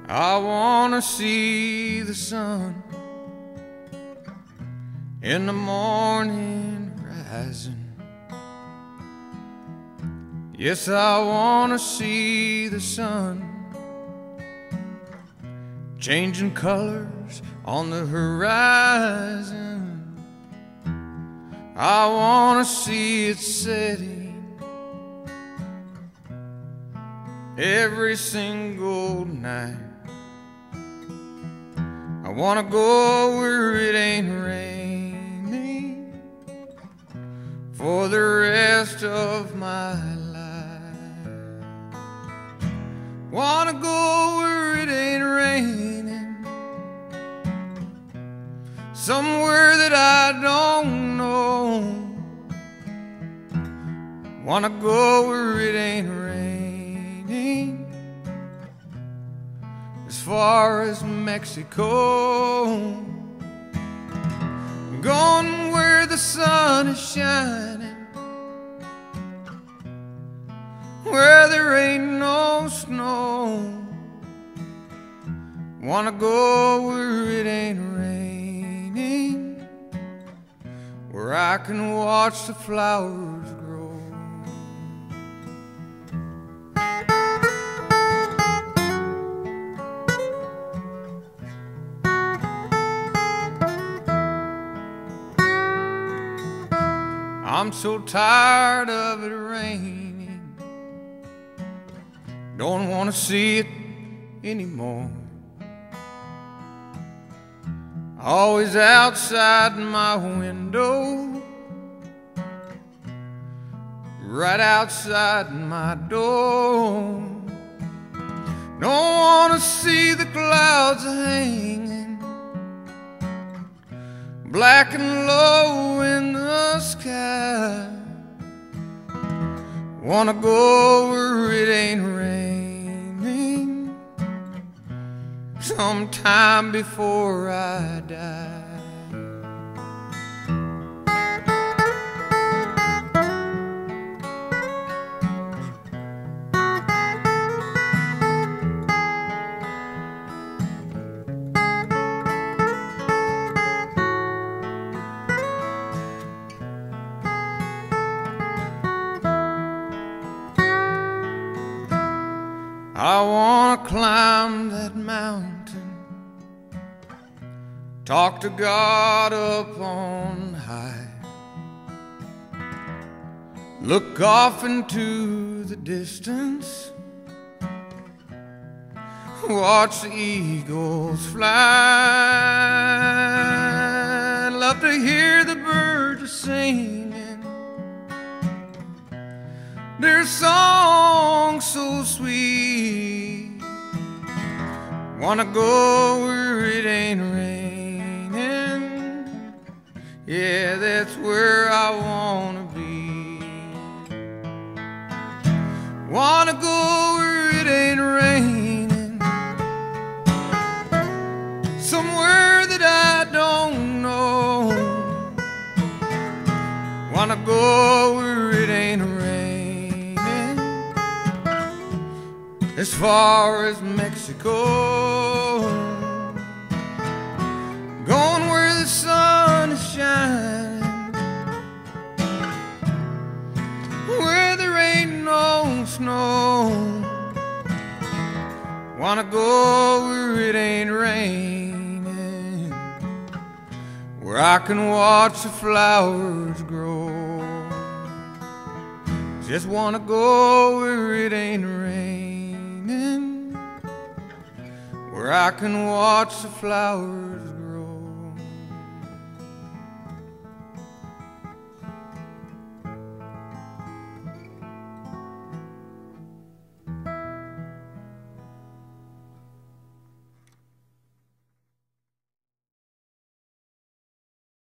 I wanna see the sun in the morning rising. Yes, I wanna see the sun changing colors on the horizon. I wanna see it setting every single night. I wanna go where it ain't raining for the rest of my life. Wanna go where it ain't raining, somewhere that I don't know. Wanna go where it ain't raining, as far as Mexico. Going where the sun is shining, where there ain't no snow. Wanna go where it ain't raining, where I can watch the flowers grow. I'm so tired of it raining, don't want to see it anymore. Always outside my window, right outside my door. Don't want to see the clouds hanging black and low in the sky. Wanna go where it ain't raining, sometime before I die. I wanna climb that mountain, talk to God up on high, look off into the distance, watch the eagles fly. Love to hear the birds singing their song so sweet. Wanna go where it ain't raining, yeah, that's where I wanna be. Wanna go where it ain't raining, somewhere that I don't know. Wanna go where it ain't raining, as far as Mexico. Going where the sun is shining, where there ain't no snow. Wanna go where it ain't raining, where I can watch the flowers grow. Just wanna go where it ain't raining, where I can watch the flowers grow.